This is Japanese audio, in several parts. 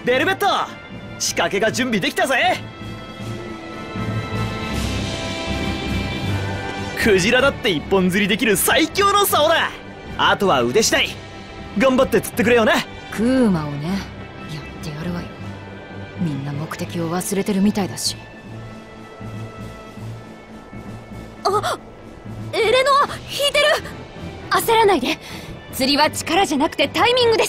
ベルベット、仕掛けが準備できたぜ。クジラだって一本釣りできる最強の竿だ。あとは腕次第。頑張って釣ってくれよな。 クーマをね、やってやるわよ。みんな目的を忘れてるみたいだし。あ、エレノア引いてる。焦らないで。釣りは力じゃなくてタイミングです。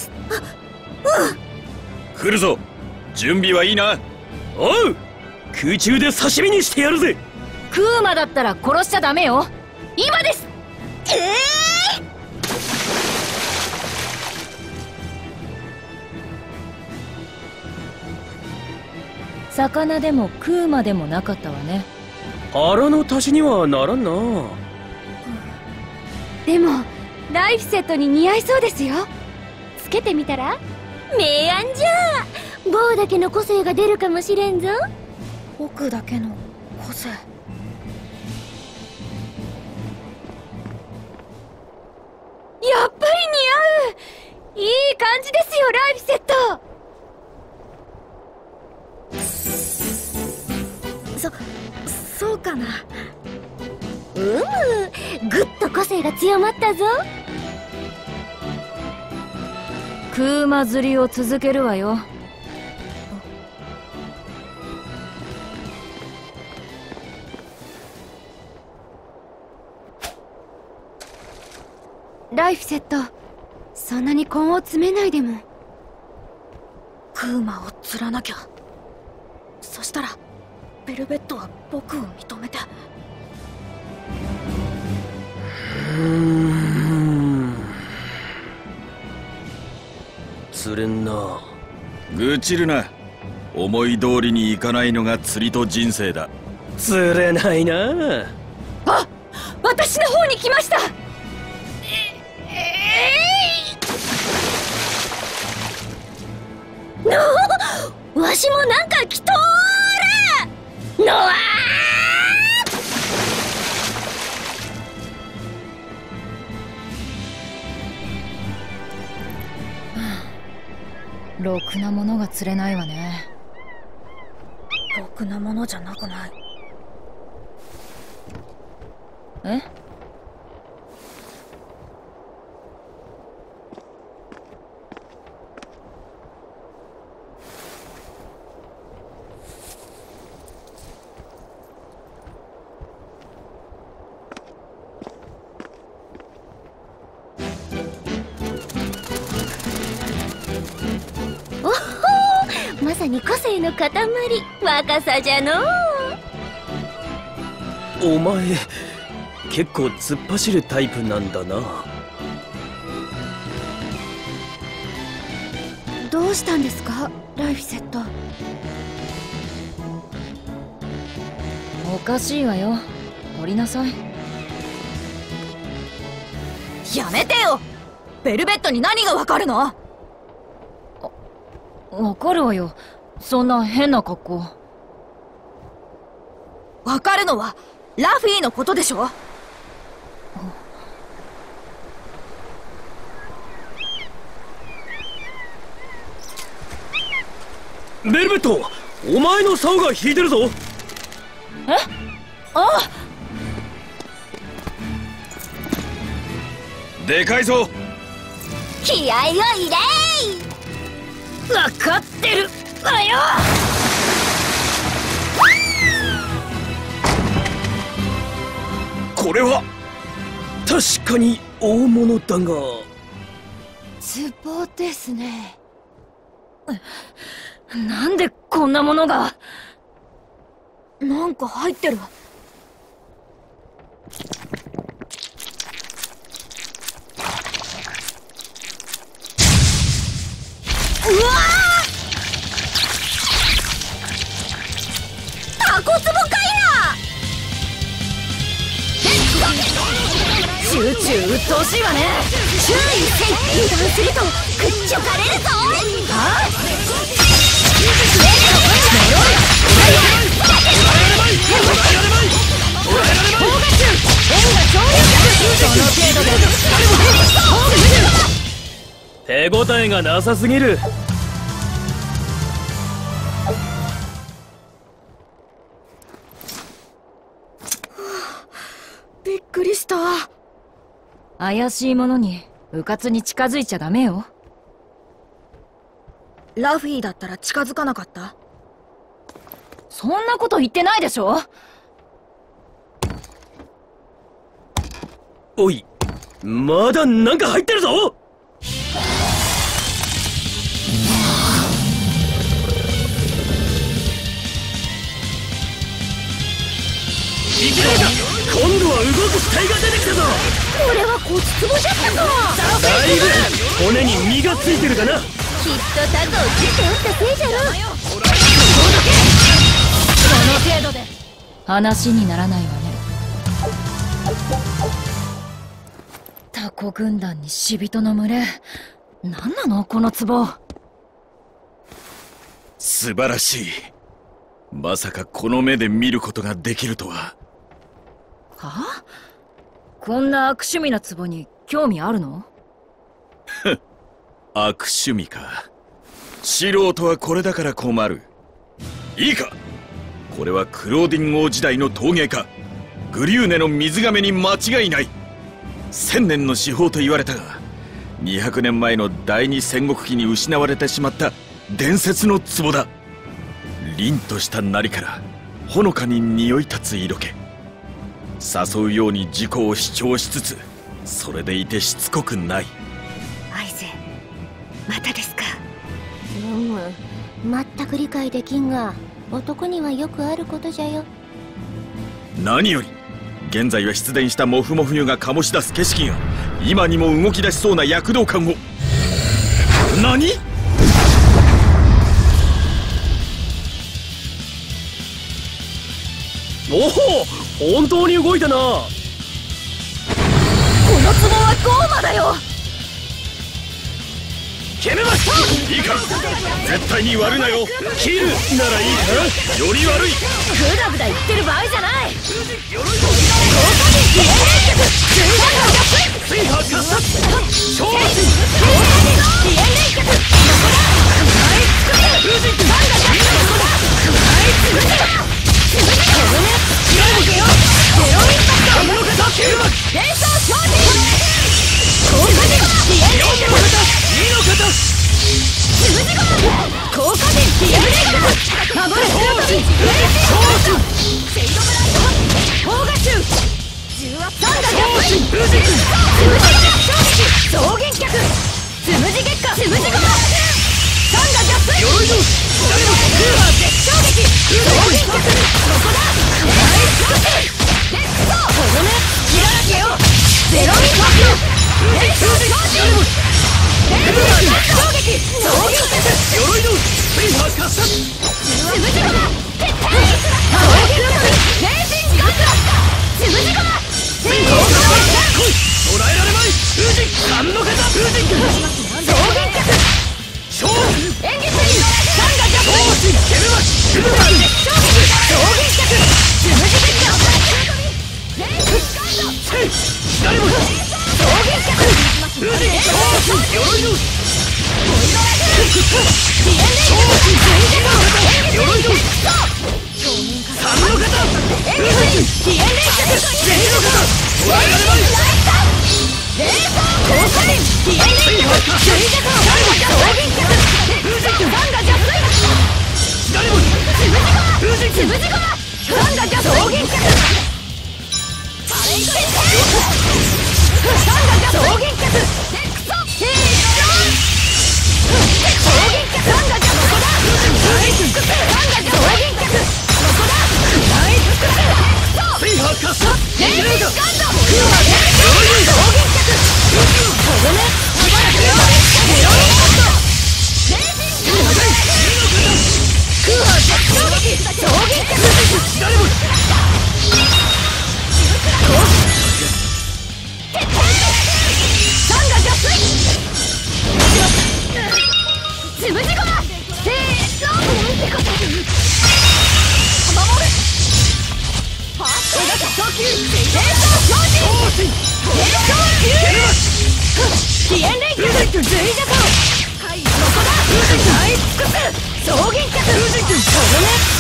来るぞ。準備はいいな。おう、空中で刺身にしてやるぜ。 クーマだったら殺しちゃダメよ。今です。魚でもクーマでもなかったわね。 腹の足しにはならんな。 でもライフセットに似合いそうですよ。つけてみたら？明暗じゃ。坊だけの個性が出るかもしれんぞ。 僕だけの個性。 やっぱり似合う。いい感じですよ、ライフセット。 そうかな。 ぐっと個性が強まったぞ。 クーマ釣りを続けるわよ。 ライフセット、そんなに根を詰めないでも。 クーマを釣らなきゃ。そしたらベルベットは僕を認めて。 釣れんな。愚痴るな。思い通りにいかないのが釣りと人生だ。釣れないな。 あ、私の方に来ました。わしもなんか来とーるのわー。ろくなものが釣れないわね。 ろくなものじゃなくない。 え？ まさに個性の塊、若さじゃのお前結構突っ走るタイプなんだな。 どうしたんですか、ライフセット。 おかしいわよ。取りなさい。 やめてよ。ベルベットに何がわかるの？ わかるわよ。そんな変な格好。 わかるのはラフィーのことでしょ。 ベルベット、お前の竿が引いてるぞ。 え？あ！ でかいぞ。 気合を入れー。わかってるわよ。 これは確かに大物だが。 ツボですね。なんでこんなものが。 なんか入ってる。 うわー！タコツボかいな。 集中うっとうしいわね。 注意せい。油断するとくっちょかれるぞ。はあ？ 手応えがなさすぎる。 した怪しいものにうかつに近づいちゃダメよ。 ラフィーだったら近づかなかった？ そんなこと言ってないでしょ。 おい、まだなんか入ってるぞ。いけないか。今度は動く死体が出てきたぞ。 これは骨壺じゃったぞ。 だいぶ骨に身がついてるかな。 きっとタコを切っておったせいじゃろ。 この程度で話にならないわね。タコ軍団に死人の群れ。何なのこの壺。 素晴らしい。まさかこの目で見ることができるとは。 は？こんな悪趣味な壺に興味あるの？ 悪趣味か。素人はこれだから困る。いいか、これはクローディン王時代の陶芸家グリューネの水亀に間違いない。1000年の至宝と言われたが、200年前の第二戦国期に失われてしまった伝説の壺だ。凛としたなりからほのかに匂い立つ色気、誘うように自己を主張しつつ、それでいてしつこくない。 アイゼ、またですか。 全く理解できんが、男にはよくあることじゃよ。 何より現在は出電したモフモフ湯が醸し出す景色が今にも動き出しそうな躍動感を。何？ おお、本当に動いたな。 この壺はゴーマだよ。 決めました。いいか、絶対に割るなよ。切るならいいか。より悪い。 グダグダ言ってる場合じゃない。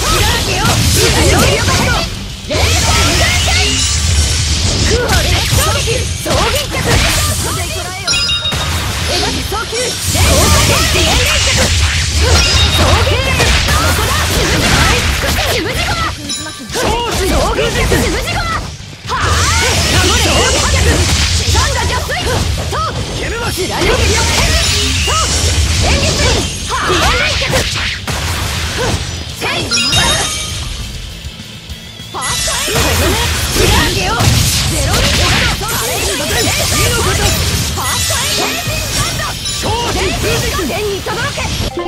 こ送撃脚エヴァで送球連脚送撃脚ここだ十字駒送撃脚十字駒はぁ守れ送撃脚サンガ邪水と貫けよと演劇はぁ連脚せいファーストエイド逃げよゼロリンガードいいのことファーストエイド天に轟け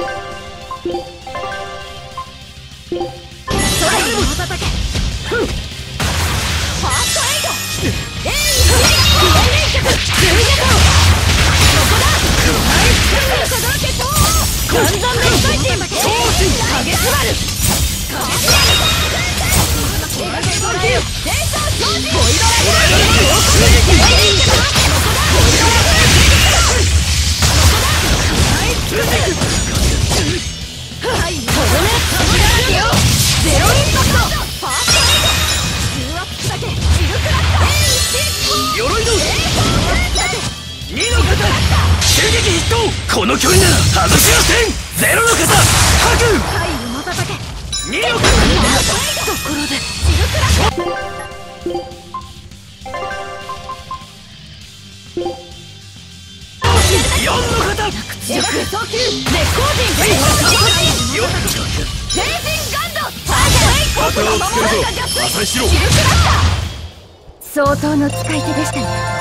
空にも叩けファーストエイド連脚十字架ここだ天に轟けとガンガンで一人超人影すばるこの距離なら外しません。ゼロの方ハグはい瞬け 2の方ところでシルクラ 4の方強く送球絶好人全身ガンド旗をつけるぞ浅井四郎。 相当の使い手でしたね。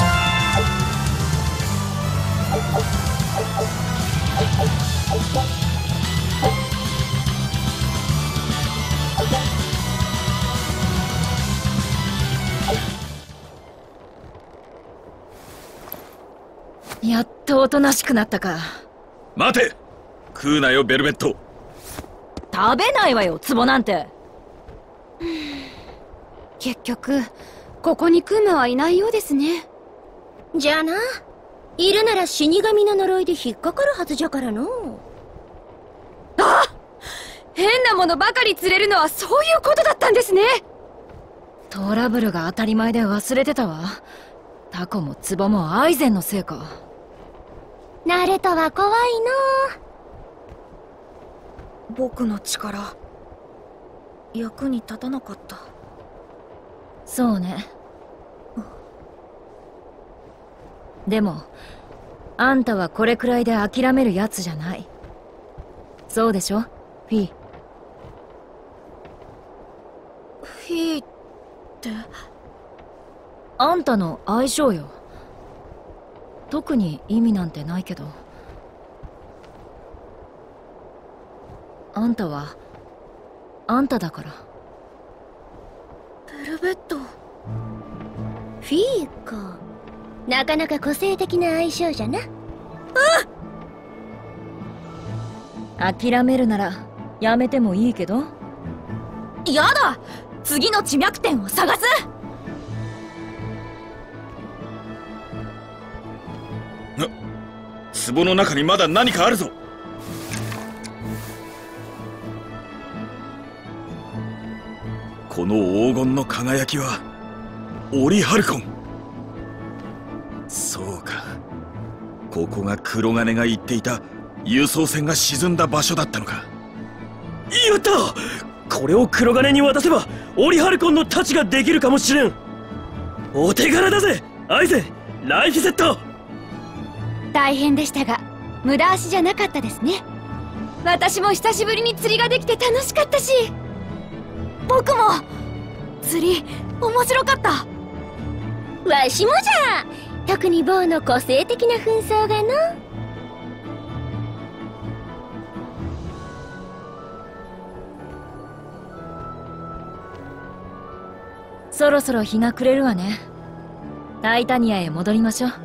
やっとおとなしくなったか。 待て、食うなよベルベット。 食べないわよ壺なんて。 結局ここにクマはいないようですね。 じゃあな、いるなら死神の呪いで引っかかるはずじゃからの。 あ、変なものばかり釣れるのはそういうことだったんですね。 トラブルが当たり前で忘れてたわ。タコも壺もアイゼンのせいか。 ナルトは怖いの。 僕の力役に立たなかった。 そうね。でもあんたはこれくらいで諦めるやつじゃない。そうでしょフィー。 フィーってあんたの相性よ。特に意味なんてないけど、あんたはあんただから。 ベルベット。 フィーか。なかなか個性的な相性じゃな。 諦めるならやめてもいいけど。 やだ、次の地脈点を探す。 壺の中にまだ何かあるぞ。この黄金の輝きはオリハルコン。そうか、ここが黒金が言っていた輸送船が沈んだ場所だったのか。 やった、これを黒金に渡せばオリハルコンの太刀ができるかもしれん。お手柄だぜアイゼン、ライフセット。 大変でしたが無駄足じゃなかったですね。私も久しぶりに釣りができて楽しかったし、僕も釣り面白かった。 わしもじゃ。特に坊の個性的な紛争がの。 そろそろ日が暮れるわね。タイタニアへ戻りましょう。